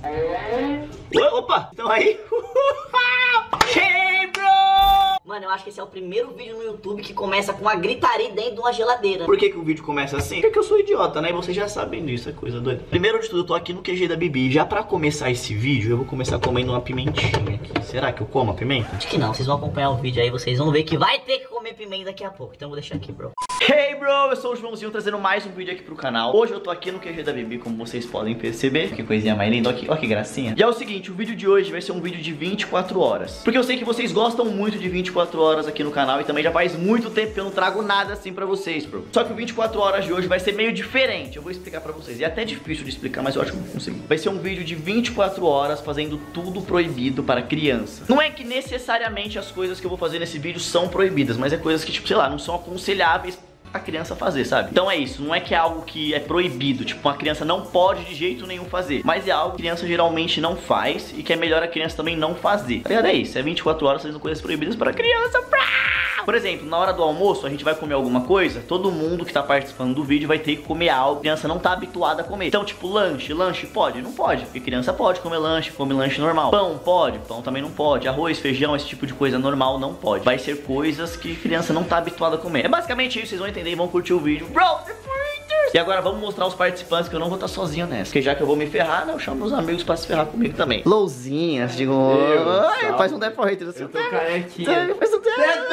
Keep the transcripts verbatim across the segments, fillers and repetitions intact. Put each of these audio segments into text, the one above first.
Opa, estão aí? Hey, bro! Mano, eu acho que esse é o primeiro vídeo no YouTube que começa com uma gritaria dentro de uma geladeira. Por que que o vídeo começa assim? Porque eu sou idiota, né? E vocês já sabem disso, é coisa doida. Primeiro de tudo, eu tô aqui no Q G da Bibi. Já pra começar esse vídeo, eu vou começar comendo uma pimentinha aqui. Será que eu como a pimenta? Acho que não. Vocês vão acompanhar o vídeo aí, vocês vão ver que vai ter que comer pimenta daqui a pouco. Então eu vou deixar aqui, bro. Hey, bro! Eu sou o Joãozinho trazendo mais um vídeo aqui pro canal. Hoje eu tô aqui no Q G da Bibi, como vocês podem perceber. Que coisinha mais linda. Olha que, olha que gracinha. E é o seguinte, o vídeo de hoje vai ser um vídeo de vinte e quatro horas. Porque eu sei que vocês gostam muito de vinte e quatro horas aqui no canal. E também já faz muito tempo que eu não trago nada assim pra vocês, bro. Só que o vinte e quatro horas de hoje vai ser meio diferente. Eu vou explicar pra vocês. E é até difícil de explicar, mas eu acho que eu vou conseguir. Vai ser um vídeo de vinte e quatro horas fazendo tudo proibido para criança. Não é que necessariamente as coisas que eu vou fazer nesse vídeo são proibidas, mas é coisas que, tipo, sei lá, não são aconselháveis a criança fazer, sabe? Então é isso, não é que é algo que é proibido, tipo, uma criança não pode de jeito nenhum fazer, mas é algo que a criança geralmente não faz e que é melhor a criança também não fazer. Tá ligado? É isso, é vinte e quatro horas fazendo coisas proibidas para a criança. Por exemplo, na hora do almoço, a gente vai comer alguma coisa, todo mundo que tá participando do vídeo vai ter que comer algo que a criança não tá habituada a comer. Então, tipo, lanche, lanche pode? Não pode, porque criança pode comer lanche, come lanche normal. Pão pode? Pão também não pode. Arroz, feijão, esse tipo de coisa normal não pode. Vai ser coisas que a criança não tá habituada a comer. É basicamente isso, vocês vão entender e vão curtir o vídeo. Bro, e agora vamos mostrar os participantes, que eu não vou estar sozinho nessa. Porque já que eu vou me ferrar, né, eu chamo meus amigos pra se ferrar comigo também. Louzinhas, digo, oi, faz um Death Hater assim. Eu tô carequinha. Faz um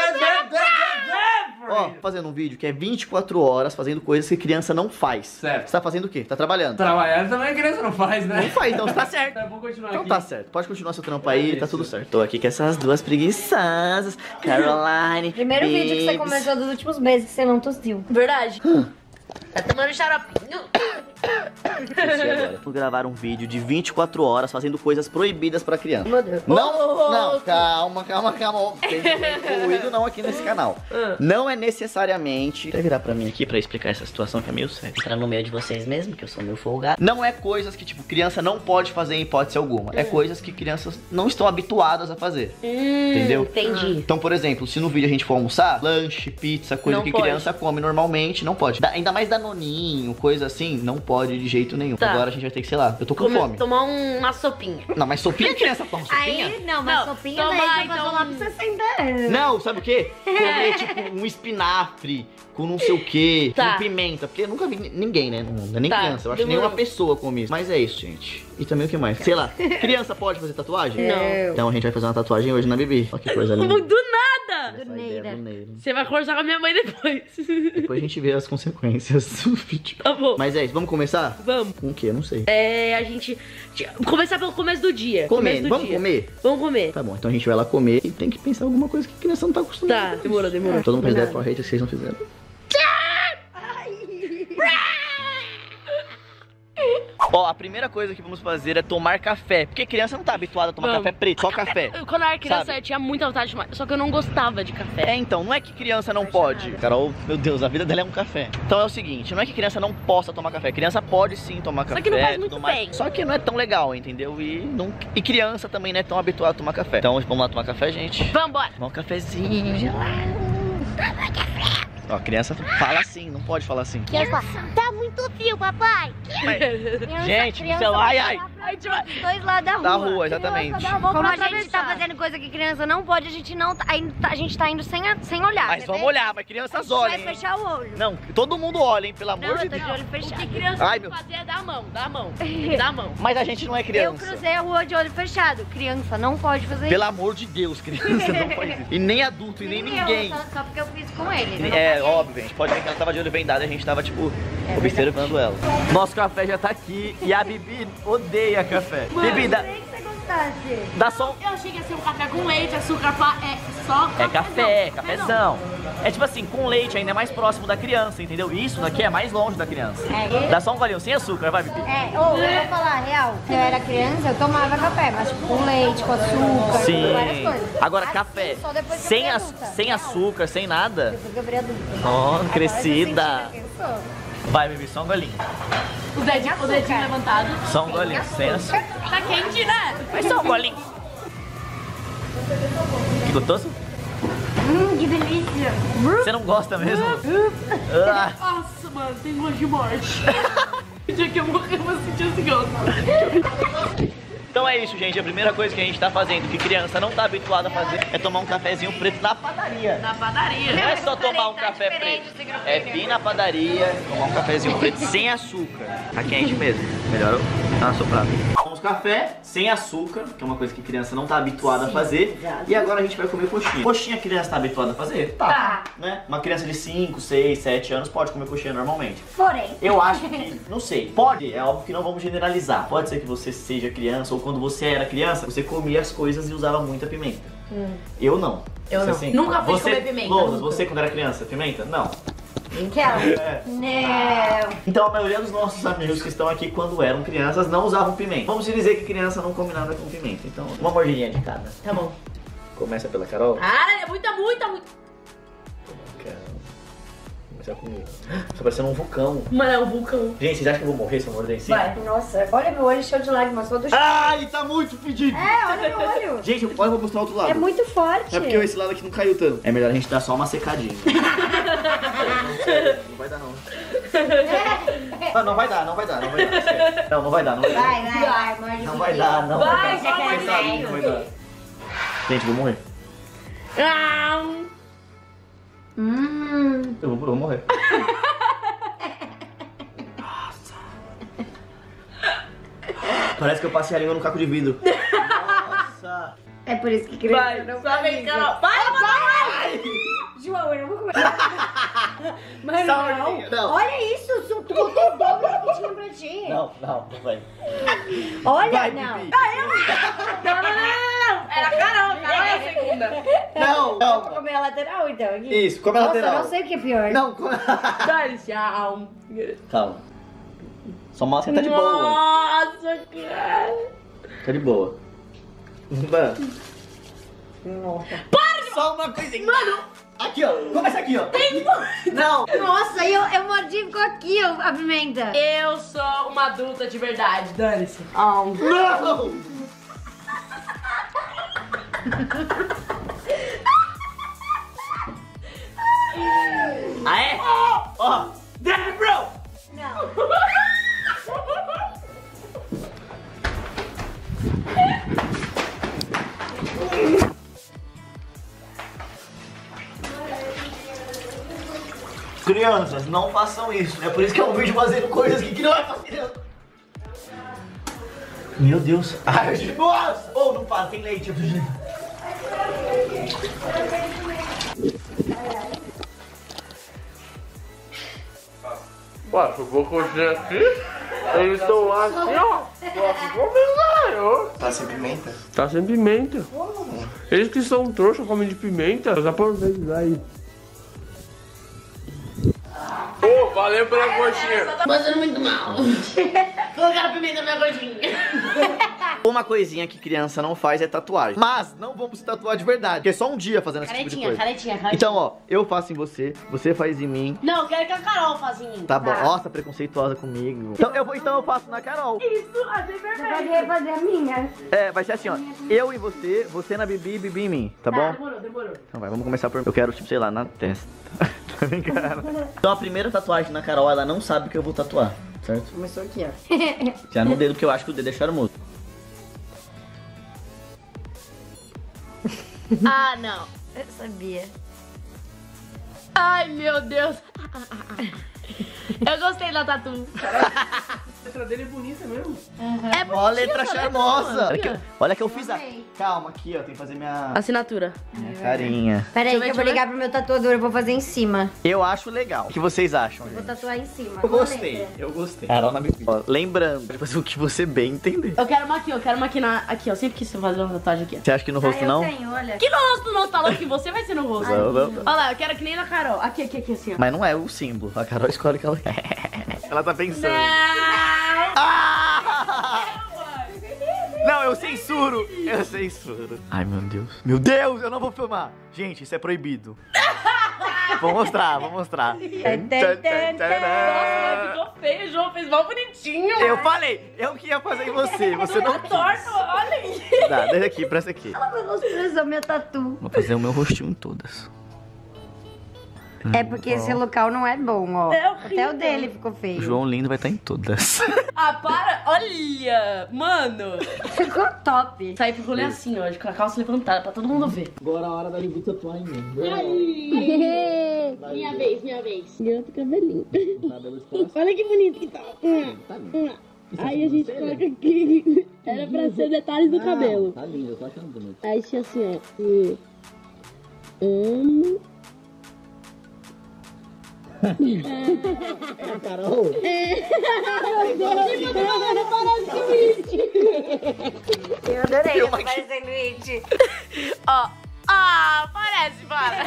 Ó, fazendo um vídeo que é vinte e quatro horas fazendo coisas que criança não faz. Certo. Você tá fazendo o quê? Tá trabalhando? Trabalhar também a criança não faz, né? Não faz, então você tá certo. Tá, vamos continuar Então aqui. tá certo, pode continuar seu trampo aí, É tá isso. tudo certo. Tô aqui com essas duas preguiças, Caroline. Primeiro vídeo que você Bibs. comentou dos últimos meses que você não tossiu. Verdade. Tá tomando xaropinho. Agora, vou gravar um vídeo de vinte e quatro horas fazendo coisas proibidas pra criança. Meu Deus. Não, não, calma, calma, calma. Tem ruído não aqui nesse canal. Não é necessariamente... Quer virar pra mim aqui pra explicar essa situação que é meio séria? Entrar no meio de vocês mesmo, que eu sou meio folgado. Não é coisas que, tipo, criança não pode fazer em hipótese alguma. É coisas que crianças não estão habituadas a fazer. Hum, Entendeu? Entendi. Então, por exemplo, se no vídeo a gente for almoçar, lanche, pizza, coisa Não que pode. criança come normalmente, não pode. Da- ainda mais danoninho, coisa assim, não pode de jeito nenhum. Tá. Agora a gente vai ter que, sei lá, eu tô com Come- fome. Tomar um- uma sopinha. Não, mas sopinha criança toma sopinha? Aí, não, mas Não, sopinha toma, daí já então- passou lá pra sessenta anos. Não, sabe o quê? Comer, tipo, um espinafre com não sei o quê, Tá. com pimenta. Porque eu nunca vi ni- ninguém, né? Não é nem Tá, criança. Eu acho que demorou. nenhuma pessoa come isso. Mas é isso, gente. E também o que mais? Sei lá, criança pode fazer tatuagem? Não. Então a gente vai fazer uma tatuagem hoje na Bibi. Olha que coisa linda. Do nada. Essa Do ideia Neira. do Neira. Você vai conversar com a minha mãe depois. Depois a gente vê as consequências do vídeo. Tá bom. Mas é isso, vamos começar? Vamos. Com o quê? Eu não sei. É, a gente... Começar pelo começo do dia. Comer, Começo do vamos dia. comer? Vamos comer. Tá bom, então a gente vai lá comer e tem que pensar alguma coisa que a criança não tá acostumada. Tá, demorou, demorou. Todo mundo faz Nada. ideia pra hate, vocês não fizeram. Ó, a primeira coisa que vamos fazer é tomar café. Porque criança não tá habituada a tomar Vamos. café preto, só café. Eu, quando eu era criança, Sabe? eu tinha muita vontade de tomar. Só que eu não gostava de café. É, então, não é que criança não pode. Carol, meu Deus, a vida dela é um café. Então é o seguinte, não é que criança não possa tomar café. Criança pode sim tomar café. que não faz tudo muito mais. bem. Só que não é tão legal, entendeu? E, não... e criança também não é tão habituada a tomar café. Então vamos lá tomar café, gente. Vambora. Tomar um cafezinho gelado. Ó, criança fala assim, não pode falar assim. Tá muito frio, papai. Criança, Gente, criança sei lá, ai, vai ai. falar pra dos dois lados da rua. Da rua, exatamente. Criança, dá a mão Como a gente tá fazendo coisa que criança não pode, a gente não tá, ainda tá- a gente tá indo sem, a- sem olhar. Mas você vamos vê? olhar, mas crianças A gente vai olhem. hein? fechar o olho. Não, todo mundo olha, hein, pelo amor Não, de eu tô Deus. de olho O que fechado. criança Ai, tem meu- que fazer é dar a mão, dar a mão. Dá a mão. Mas a gente não é Eu criança. cruzei a rua de olho fechado. Criança não pode fazer Pelo isso. amor de Deus, criança não faz isso. E nem adulto, e nem Nem eu, ninguém. Só, só porque eu fiz com ele. ele não É, faria óbvio, gente. Pode ver que ela tava de olho vendado e a gente tava, tipo, É observando ela. Nosso café já tá aqui e a Bibi odeia café. Bibi, dá, isso. Eu sei que você gostasse. dá só um... Eu achei que ia ser um café com leite, açúcar, pá, é só café. É café, cafezão. É tipo assim, com leite ainda é mais próximo da criança, entendeu? Isso daqui é mais longe da criança. É, Dá só um golinho sem açúcar, vai, Bibi. É, ou eu vou falar a real. Quando eu era criança, eu tomava café, mas tipo, com leite, com açúcar, Sim. com várias coisas. Agora, Assim, café só depois que eu sem, virei aç- adulta. sem Real. açúcar, sem nada. Depois que eu virei adulta. Ó, Agora eu crescida. tô sentindo quem eu sou. Vai, Bibi, só um golinho. O dedinho, o dedinho levantado. Só um golinho, sem açúcar. Tá quente, né? Mas só um golinho. Que gostoso? Hum, que delícia. Você não gosta mesmo? Ah, Nossa, mano, tem gosto de morte. O dia que eu morrer, eu vou sentir esse gosto. é isso, gente. A primeira coisa que a gente tá fazendo, que criança não tá habituada a fazer, é tomar um cafezinho preto na padaria. Na padaria. Não é só tomar um café preto. É vir na padaria, tomar um cafezinho preto sem açúcar. Tá quente mesmo. Melhor eu dar uma soprada. Tomamos café sem açúcar, que é uma coisa que criança não tá habituada a fazer. E agora a gente vai comer coxinha. Coxinha a criança tá habituada a fazer? Tá. Tá. Né? Uma criança de cinco, seis, sete anos pode comer coxinha normalmente. Porém. Eu acho que, não sei, pode, é óbvio que não vamos generalizar. Pode ser que você seja criança ou quando você era criança, você comia as coisas e usava muita pimenta. Hum. Eu não. Eu Você, não. assim, Nunca fui você, comer pimenta, Lousa, nunca. você quando era criança, pimenta? Não. Aquela? É. Não. Então a maioria dos nossos amigos que estão aqui quando eram crianças não usavam pimenta. Vamos dizer que criança não come nada com pimenta. Então, uma mordidinha de cada. Tá bom. Começa pela Carol. Ah, é muita, muita, muita. Carol. Começar comigo. Tô parecendo um vulcão. Mano, é um vulcão. Gente, vocês acham que eu vou morrer se eu morder em cima? Vai. Nossa, olha meu olho cheio de lágrimas, todo cheio. Ai, tá muito fedido. É, olha meu olho. Gente, olha, eu vou mostrar outro lado. É muito forte. É porque esse lado aqui não caiu tanto. É melhor a gente dar só uma secadinha. Não vai dar não. Não, não vai dar, não vai dar, não vai dar. Sério. Não, não vai dar, não vai dar. Vai, vai, vai, morde. Não vai dar, não Vai, vai dar. vai, Você sabe que não vai dar. Gente, vou morrer. Ah, Hum. Eu vou, eu vou morrer. Nossa. Parece que eu passei a língua no caco de vidro. Nossa. É por isso que criança vai, não só vem, Carol. Vai, vai, João, eu não vou comer. Mas Só não. mordinha, não. Olha isso, tu botou o dobro que tinha pra ti. Não, não, não vai. Olha, Vai, não. Bibi. Não, não, não, não, não. Era a Carol, Carol é a segunda. Não, Vou não. comer a lateral, então. Aqui. Isso, come a Nossa, lateral. eu não sei o que é pior. Não, come... Dá tchau. Calma. Só mostra que tá de boa. Nossa, cara. Tá de boa. Mano. Nossa. Só uma coisinha. Mano. Aqui, ó. Começa aqui, ó. Não. Nossa, eu, eu mordi e ficou aqui ó, a pimenta. Eu sou uma adulta de verdade, dane-se. Não. Ah, é? Ó. Damn, bro. Não. Crianças, não façam isso. É por isso que é um vídeo fazendo coisas que não é pra criança. Meu Deus. Ai, nossa. Oh, não fala, tem leite. Ué, se eu vou cozinhar aqui, eles estão lá assim, ó. Vou comer, ó. Tá sem pimenta? Tá sem pimenta. Eles que são trouxa comem de pimenta. Dá pra ver aí. Ô, valeu pela coxinha. Tá fazendo muito mal. Colocaram pimenta na minha gordinha. Uma coisinha que criança não faz é tatuagem. Mas não vamos se tatuar de verdade. Porque é só um dia fazendo esse tipo de Caretinha, coisa. caretinha, caretinha. Então, ó, eu faço em você, você faz em mim. Não, eu quero que a Carol faça em mim. Tá bom. Nossa, preconceituosa comigo. Então eu, vou, então eu faço na Carol. Isso, assim Você pode perfeito. refazer a minha. É, vai ser assim, ó. Eu em você, você na Bibi e Bibi em mim. Tá bom? Demorou, demorou. Então vai, vamos começar por... Eu quero, tipo, sei lá, na testa. Tô brincando. Então a primeira tatuagem na Carol, ela não sabe que eu vou tatuar, certo? Começou aqui, ó. Já no dedo, porque eu acho que o dedo é charmoso. Ah, não. Eu sabia. Ai, meu Deus. Eu gostei da tatu. A letra dele é bonita mesmo. É Ó a letra bonita, charmosa. Olha que, né? olha que eu fiz a... Amei. Calma, aqui, ó, tem que fazer minha, Assinatura. minha carinha. Pera aí, Deixa eu ver, que eu vou deixa eu ligar pro meu tatuador, eu vou fazer em cima. Eu acho legal. O que vocês acham, Vou gente? tatuar em cima. Eu Qual a gostei, letra? eu gostei. Carol na Bibi. Ó, lembrando, pode fazer o que você bem entender. Eu quero uma aqui, eu quero uma aqui na. Aqui, ó. Sempre quis fazer uma tatuagem aqui, ó. Você acha que no rosto Ah, eu não? tenho, olha. Que no rosto não, tá louco que você vai ser no rosto. Não, não. Olha lá, eu quero que nem na Carol. Aqui, aqui, aqui, assim, ó. Mas não é o símbolo. A Carol escolhe o que ela quer. Ela tá pensando. Não! Ah! Não, eu censuro. Eu censuro. Ai, meu Deus. Meu Deus, eu não vou filmar. Gente, isso é proibido. Vou mostrar, vou mostrar. Tan, tan, tan, tan. Nossa, mas ficou feio, o João fez mal bonitinho. Eu falei, eu que ia fazer em você. Você não quis. Torto, olha aí. Tá, desde aqui, presta aqui. Ela vai mostrar minha tatu. Vou fazer o meu rostinho em todas. É porque esse local não é bom, ó. É horrível. Até o dele ficou feio. O João Lindo vai estar em todas. Ah, para. Olha. Mano. Ficou top. Saí pro rolê assim, ó. Com a calça levantada pra todo mundo ver. Agora a hora da Libu tatuar em mim. Minha vez, minha vez. Ganhando cabelinho. Olha que bonito que tá. Aí a gente coloca aqui. Era pra ser detalhes do cabelo. Tá lindo, eu tô achando bonito. Aí tinha assim, ó. E... Amo. É a Carol? Eu adorei, tá parecendo it. Ó. Ah, parece,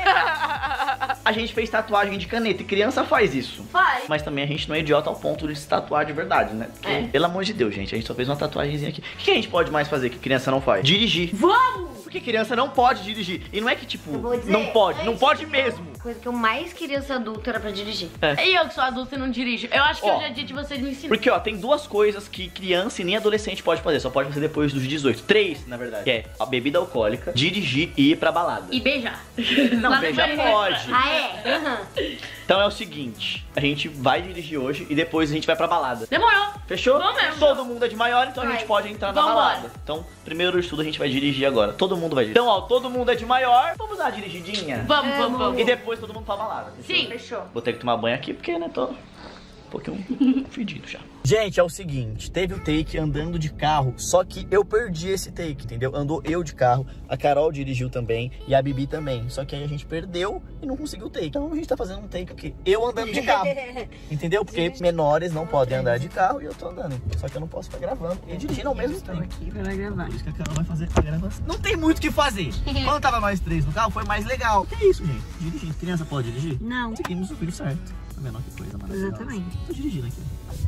para. A gente fez tatuagem de caneta e criança faz isso. Faz. Mas também a gente não é idiota ao ponto de se tatuar de verdade, né? Porque, É. pelo amor de Deus, gente, a gente só fez uma tatuagemzinha aqui. O que a gente pode mais fazer que criança não faz? Dirigir. Vamos! Porque criança não pode dirigir. E não é que, tipo, vou dizer, não pode, não antes pode de- mesmo. A coisa que eu mais queria ser adulto era pra dirigir. É. E eu que sou adulta e não dirijo. Eu acho que Ó. hoje é dia de vocês me ensinarem. Porque, ó, tem duas coisas que criança e nem adolescente pode fazer. Só pode fazer depois dos dezoito. Três, na verdade. Que é a bebida alcoólica, dirigir e ir pra balada. E beijar. Não, Lá no beijar banheiro. pode. Ah, é? Aham. Então é o seguinte, a gente vai dirigir hoje e depois a gente vai pra balada. Demorou. Fechou? Vamos mesmo. Todo mundo é de maior, então a Vai. gente pode entrar na Vambora. balada. Então, primeiro de tudo, a gente vai dirigir agora. Todo mundo vai dirigir. Então, ó, todo mundo é de maior. Vamos dar uma dirigidinha? Vamos, vamos, vamos. E depois todo mundo pra balada. fechou? Sim. Fechou. Vou ter que tomar banho aqui porque, né, tô um pouquinho fedido já. Gente, é o seguinte, teve o take andando de carro, só que eu perdi esse take, entendeu? Andou eu de carro, a Carol dirigiu também e a Bibi também. Só que aí a gente perdeu e não conseguiu o take. Então a gente tá fazendo um take aqui, eu andando de carro, entendeu? Porque menores não podem andar de carro e eu tô andando. Só que eu não posso ficar gravando e dirigindo ao mesmo tempo. Aqui pra gravar. Por isso que a Carol vai fazer a gravação. Não tem muito o que fazer. Quando tava nós três no carro, foi mais legal. Que isso, gente? Dirigir. Criança pode dirigir? Não. Seguimos o vídeo certo. Tá vendo? Que coisa maravilhosa. Exatamente. Tô dirigindo aqui.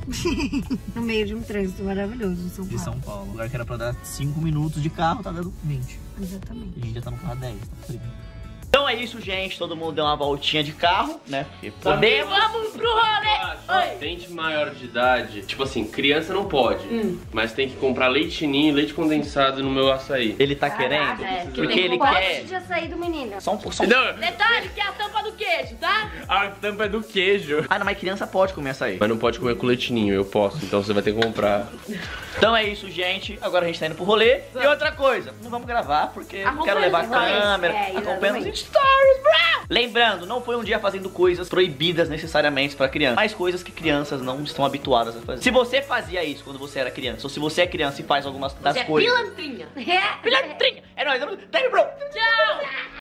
No meio de um trânsito maravilhoso em São De Paulo. São Paulo. O lugar que era pra dar cinco minutos de carro, tá dando vinte. Exatamente. E a gente já tá no carro dez. Tá frio. Então é isso, gente. Todo mundo deu uma voltinha de carro, né? Porque podemos. Vamos pro rolê. Oi. Tem de maior de idade, tipo assim, criança não pode, mas tem que comprar leite ninho e leite condensado no meu açaí. Ele tá querendo. é, porque tem ele Pode quer. já sair do menino. Só um, só um... Não, Detalhe que é a tampa do queijo, tá? a tampa é do queijo. Ah, não, mas criança pode comer açaí. Mas não pode comer com leite ninho, eu posso, então você vai ter que comprar. Então é isso, gente. Agora a gente tá indo pro rolê. E outra coisa, não vamos gravar porque eu não quero Acompanha levar os rolês. câmera. É, Acompanha nos exatamente. stories, bro! Lembrando, não foi um dia fazendo coisas proibidas necessariamente pra criança, mas coisas que crianças não estão habituadas a fazer. Se você fazia isso quando você era criança, ou se você é criança e faz algumas das Você é coisas. pilantrinha. Pilantrinha! É nóis, tamo- bro! Tchau.